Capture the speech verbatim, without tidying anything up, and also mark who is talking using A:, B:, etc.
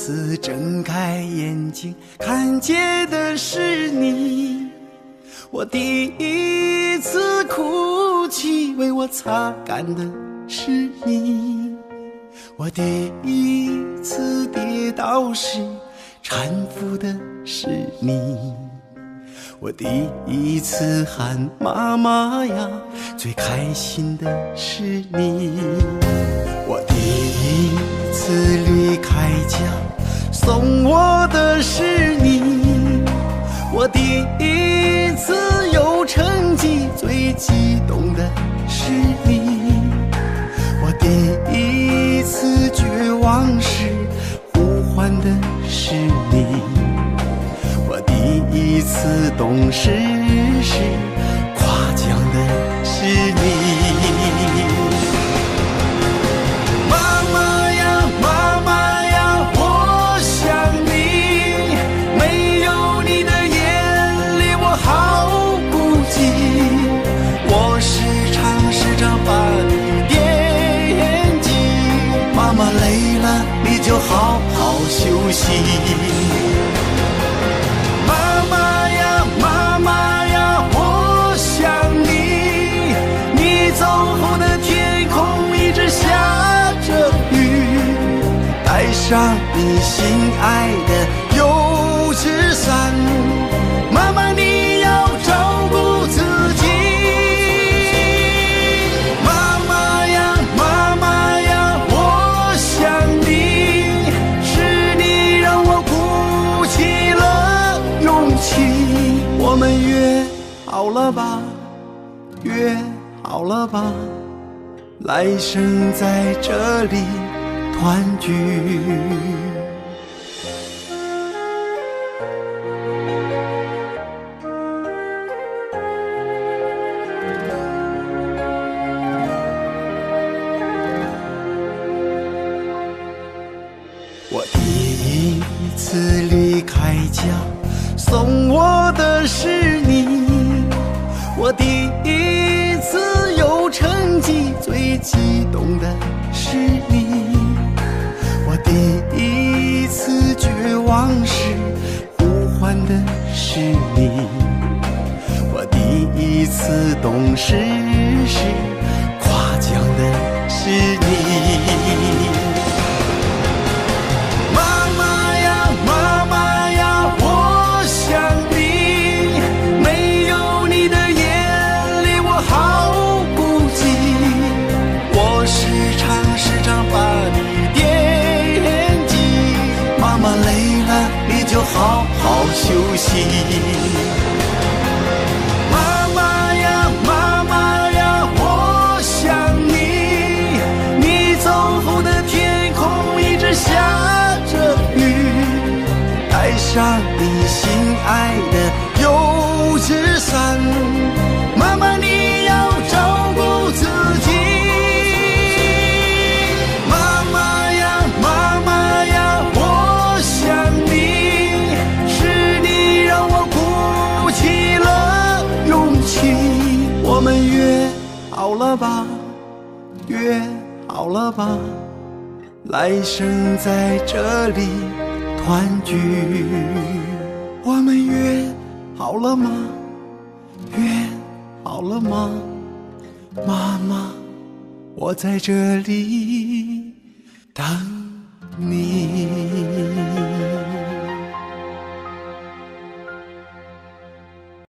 A: 次睁开眼睛，看见的是你。我第一次哭泣，为我擦干的是你。我第一次跌倒时，搀扶的是你。我第一次喊妈妈呀，最开心的是你。我第一次离开家，送我的是你。我第一次有成绩，最激动的是你。我第一次绝望时，呼唤的是你。我第一次懂事时，夸奖的是你。妈妈呀，妈妈呀，我想你，没有你的眼里我好孤寂。我时常时常把你惦记。妈妈累了，你就好好休息。妈妈呀，妈妈呀，我想你，你走后的天空一直下着雨，带上你心爱的油纸伞。妈妈你要照顾自己。妈妈呀，妈妈呀，我想你，是你让我鼓起了勇气。我们约好了吧，约好了吧，来生在这里团聚。我第一次离开家，送我的是你。我第一次有成绩，最激动的是你。我第一次绝望时，呼唤的是你。我第一次懂事时，夸奖的是你。就好好休息。妈妈呀，妈妈呀，我想你，你走后的天空一直下着雨，带上你心爱的油纸伞。妈妈你要照顾自己。妈妈呀，妈妈呀，我想你，我们约好了吧，约好了吧，来生在这里团聚。我们约好了吗？约好了吗？妈妈，我在这里等你。